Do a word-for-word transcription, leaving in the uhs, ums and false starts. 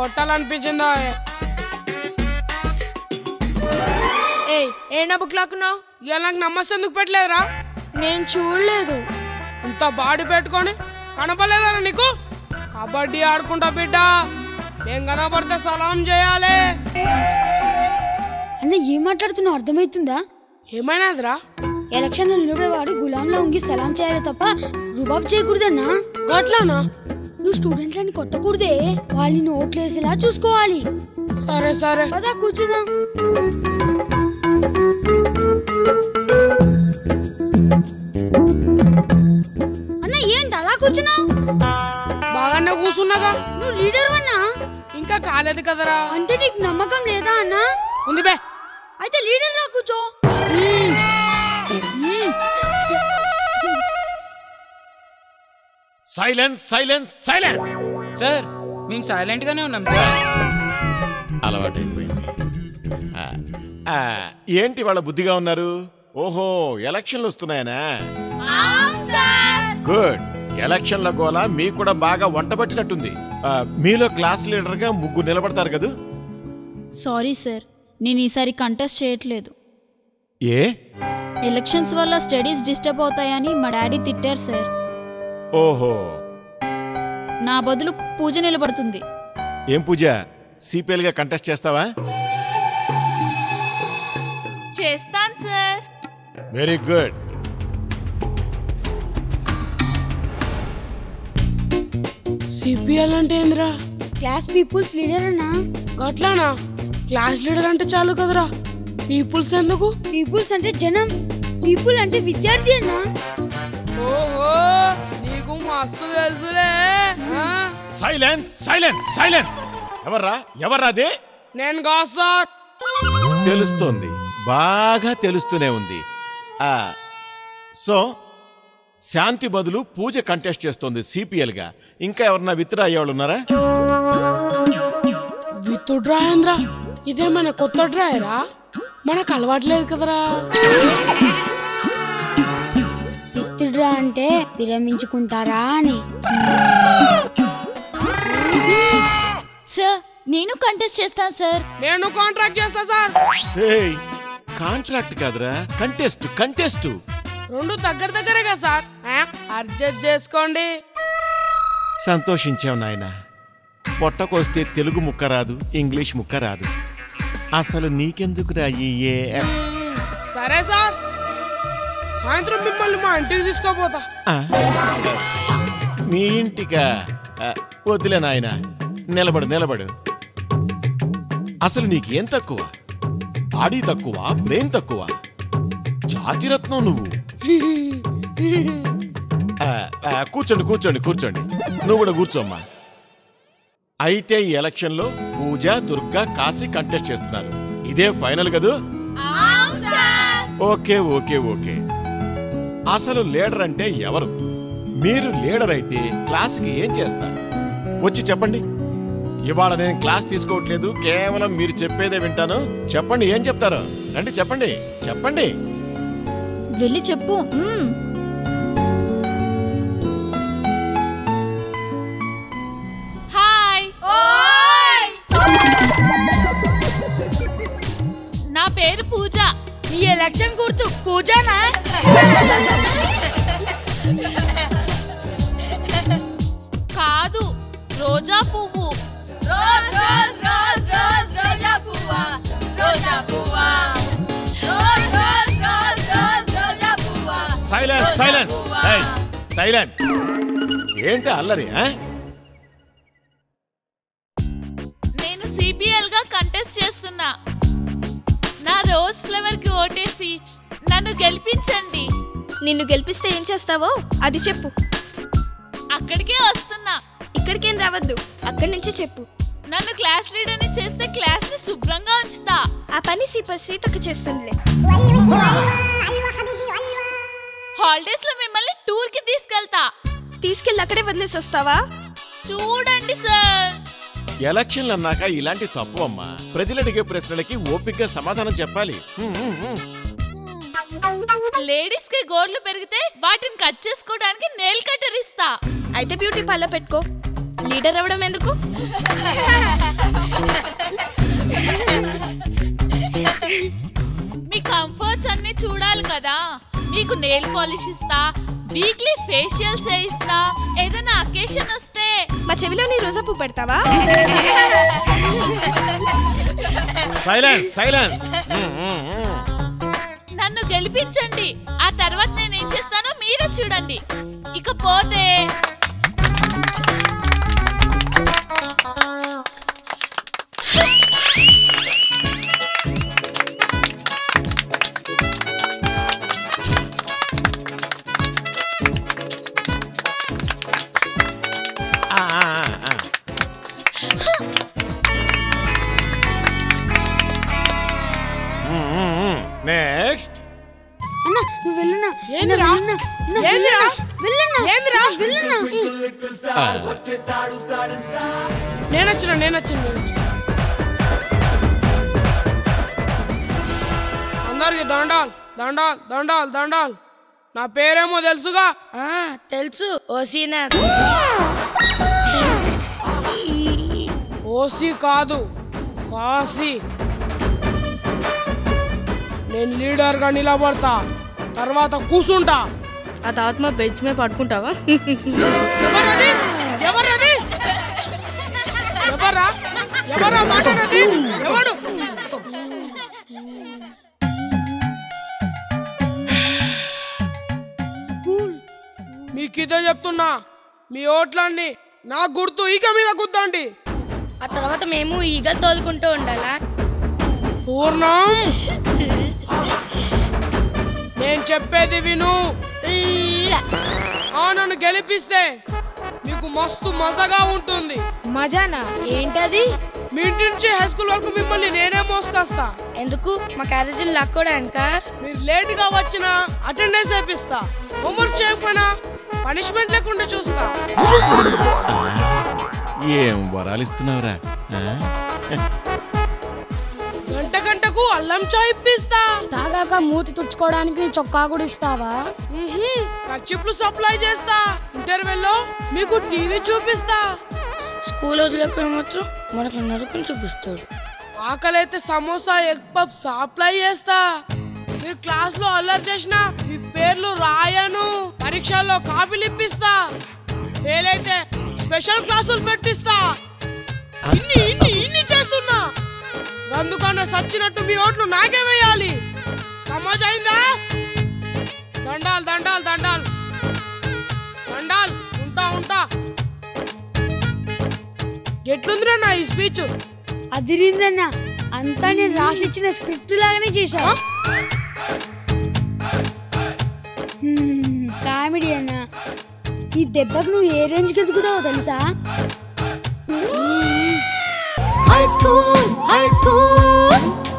కొట్టాలనిపించిందా? ఏయ్ ఏనా బుక్ లాక్కున్నావు? ఇలా నాకు నమస్తే ఎందుకు పెట్టలేదురా? నేను చూడలేదు. ఇంత బాడీ పెట్టుకొని కనపడలేదరా నీకు? కబడ్డీ ఆడుకుంటా బిడ్డ, నేను కనపడితే సలాం చేయాలి. అన్న ఏం మాట్లాడుతున్నావు అర్థమవుతుందా? ఏమైనాదిరా? ఎలక్షన్ లో నిలబడేవాడు గులాంలా ఉంగి సలాం చేయాలి తప్ప రుబాబ్ చేయకూడదన్నా. గట్లానా? నువ్వు స్టూడెంట్లని కొట్టకూడదే, వాళ్ళని ఓట్లేసేలా చూసుకోవాలి. సరే సరే పదా కూర్చుందాం. అన్న ఏంటి అలా కూర్చున్నావు? బాగానే కూర్చున్నాగా. నువ్వు లీడర్ అన్నా? ఇంకా కాలేదు కదరా. అంటే నీకు నమ్మకం లేదా అన్నా? ఉంది బే. అయితే లీడర్ లా కూర్చో. Silence silence silence. సార్ మేము సైలెంట్ గానే ఉన్నాం సార్. అలవాటైపోయింది. ఏంటి వాళ్ళ బుద్ధిగా ఉన్నారు? ఓహో ఎలక్షన్లు వస్తున్నాయనా? గుడ్. ఎలక్షన్ల గోల మీకు కూడా బాగా వంట పట్టినట్టుంది. మీలో క్లాస్ లీడర్ గా ముగ్గురు నిలబడతారు కదా? సారీ సార్, నేను ఈసారి కంటెస్ట్ చేయట్లేదు. ఏ? ఎలక్షన్స్ వల్ల స్టడీస్ డిస్టర్బ్ అవుతాయని మా డాడీ తిట్టారు సార్. ఓహో. నా బదులు పూజ నిలబడుతుంది. ఏం పూజ? సిపిఎల్ గా కంటెస్ట్ చేస్తావా? చేస్తాను సార్. Very good. సిపిఎల్ అంటే ఏందిరా? క్లాస్ పీపుల్స్ లీడర్ అన్నా. గట్లానా? క్లాస్ లీడర్ అంటే చాలు కదరా, పీపుల్స్ ఎందుకు? పీపుల్స్ అంటే జనం, పీపుల్ అంటే విద్యార్థి అన్నా. ఓహో నీకు మస్తు తెలుసులే. Silence silence silence. ఎవర్రా ఎవర్రాది? నేను కాదు సార్. తెలుస్తోంది, బాగా తెలుస్తూనే ఉంది. ఆ సో శాంతి బదులు పూజ కంటెస్ట్ చేస్తోంది సిపిఎల్ గా. ఇంకా ఎవరన్నా విత్డ్రా అయ్యేవాళ్ళు ఉన్నారా? విత్డ్రా ఏంద్రా? ఇదేమైనా కొత్త డ్రాయరా? మనకు అలవాట్లేదు కదరా. విత్డ్రా అంటే విరమించుకుంటారా అని. సార్ నేను కంటెస్ట్ చేస్తాను సార్. నేను కాంట్రాక్ట్ చేస్తా సార్. ఏయ్ కాంట్రాక్ట్ కాదురా, కంటెస్ట్ కంటెస్ట్. రెండు దగ్గర దగ్గరగా సార్, అడ్జస్ట్ చేసుకోండి. సంతోషించావు నాయన. పొట్టకొస్తే తెలుగు ముక్క రాదు, ఇంగ్లీష్ ముక్క రాదు. అసలు నీకెందుకురా ఈ ఏ? సరే సార్, సాయంత్రం మిమ్మల్ని మా ఇంటికి తీసుకోపోతా. మీ ఇంటికా? వద్దులే నాయన, నిలబడు నిలబడు. అసలు నీకేం తక్కువ? బాడీ తక్కువ, బ్రెయిన్ తక్కువ? జాతిరత్నం నువ్వు. కూర్చోండి కూర్చోండి కూర్చోండి. నువ్వు కూడా కూర్చోమ్మా. అయితే ఈ ఎలక్షన్ లో పూజ, దుర్గా, కాశీ కంటెస్ట్ చేస్తున్నారు. ఇదే ఫైనల్ కదూ? Okay okay okay. అసలు లీడర్ అంటే ఎవరు? మీరు లీడర్ అయితే క్లాస్ కి ఏం చేస్తారు? వచ్చి చెప్పండి. ఇవాళ నేను క్లాస్ తీసుకోవట్లేదు, కేవలం మీరు చెప్పేదే వింటాను. చెప్పండి, ఏం చెప్తారో రండి, చెప్పండి చెప్పండి. వెళ్ళి చెప్పు. హాయ్, నా పేరు పూజ. నీ ఎలక్షన్ గుర్తు కూజానా? కాదు, రోజా పువ్వు. Silence silence silence. ఏంటి అల్లరి? నేను సిపిఎల్ గా కంటెస్ట్ చేస్తున్నా. నా రోజ్ ఫ్లేవర్ కి ఓటేసి నన్ను గెలిపించండి. నిన్ను గెలిపిస్తే ఏం చేస్తావో అది చెప్పు. అక్కడికే వస్తున్నా. ఇక్కడికేం రావద్దు, అక్కడి నుంచి చెప్పు. నన్ను క్లాస్ లీడర్ ని చేస్తే క్లాస్ ని శుభ్రంగా ఉంచుతా. ఆ పని సీపర్ సీతకు చేస్తుందిలే. హాలిడేస్ లో మిమ్మల్ని టూర్ కి తీసుకెళ్తా. తీసుకెళ్ళి అక్కడే వదిలేసి వస్తావా? చూడండి సార్. ఎలక్షన్లు అన్నాక ఇలాంటి తప్పు అమ్మా. ప్రజలు అడిగే ప్రశ్నలకి ఓపికగా సమాధానం చెప్పాలి. లేడీస్ కి గోర్లు పెరిగితే వాటిని కట్ చేసుకోవడానికి నెయిల్ కట్టర్ ఇస్తా. అయితే బ్యూటీ పార్లర్ పెట్టుకో. లీడర్ అవ్వడం ఎందుకు? మీ కంఫర్ట్స్ అన్ని చూడాలి కదా. మీకు నెయిల్ పాలిష్ ఇస్తా, వీక్లీ ఫేషియల్స్ చేయిస్తా. ఏదైనా అకేషన్ వస్తే మా చెవిలో నీ రోజా పువ్వు పెడతావా? Silence silence. నన్ను గెలిపించండి. ఆ తర్వాత నేనేం చేస్తానో మీరే చూడండి. ఇకపోతే నెక్స్ట్. అన్న నువ్వు వెళ్ళున్నా. ఏందిరా? ఏందిరా? వెళ్ళున్నా. ఏందిరా? వెళ్ళున్నా. నేనొచ్చిన నేనొచ్చిన అందరికి దండాల్ దండాల్ దండాల్ దండాల్. నా పేరేమో తెలుసుగా? తెలుసు ఓసీనా. ఓసి కాదు, కాశీ. నేను లీడర్గా నిలబడతా, తర్వాత కూసుంటా. ఆ తర్వాత మా బెంచ్ మీద పడుకుంటావా? ఎవరది? ఎవరది? ఎవరా? ఎవరా మాట్లాడది? ఎవడు? మీకిదే చెప్తున్నా, మీ ఓట్లన్నీ నా గుర్తు ఈగ మీద గుద్దండి. ఆ తర్వాత మేము ఈగలు తోలుకుంటూ ఉండాలా? పూర్ణం, నేను చెప్పేది విను. ఆ నన్ను గెలిపిస్తే మీకు మస్తు మజాగా ఉంటుంది. మజానా? ఏంటది? మీ ఇంటి నుంచి హై స్కూల్ వరకు మిమ్మల్ని నేనే మోసుకొస్తా. ఎందుకు? మా క్యారేజీలు లాక్కోడానిక? మీరు లేట్ గా వచ్చినా అటెండెన్స్ వేపిస్తా. హోంవర్క్ చేయకపోయినా పనిష్మెంట్ లేకుండా చూస్తా. ఏం వరాలు ఇస్తున్నావురా? గంట గంటకు అల్లం చాయ్ ఇప్పిస్తా. తాగాక మూతి తుడుచుకోవడానికి చొక్కా కూడా ఇస్తావా? కర్చీప్లు సప్లై చేస్తా. ఇంటర్వెల్లో మీకు టీవీ చూపిస్తా. స్కూల్ వదిలేక మాత్రం మనకు నరకం చూపిస్తాడు. ఆకలైతే సమోసా ఎగ్ పప్ సప్లై చేస్తా. మీరు క్లాస్ లో అల్లరి చేసిన మీ పేర్లు రాయను. పరీక్షల్లో కాపీలు ఇప్పిస్తా. ఫెయిల్ అయితే స్పెషల్ క్లాసులు పెట్టిస్తా. ఇన్ని ఇన్ని ఇన్ని చేస్తున్నా. అందుకన్నా సచ్చినట్టు మీ ఓట్లు నాకే వేయాలి. సమాజ్ అయిందా? దండాల్ దండాల్ దండాల్ దండాల్. ఉంటా ఉంటా. ఎట్లుందిరా నా ఈ స్పీచ్? అదిరిందన్న. అంతా నేను రాసిచ్చిన స్క్రిప్ట్ లాగానే చేశా. కామెడీ అన్న. ఈ దెబ్బకు నువ్వు ఏ రేంజ్కి ఎదుగుతావో తెలుసా? High school, high school.